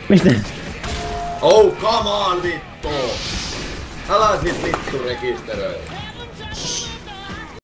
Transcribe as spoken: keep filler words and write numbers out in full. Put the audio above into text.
Mistä? Oh, come on, vittu! Älä sit vittu rekisteröi.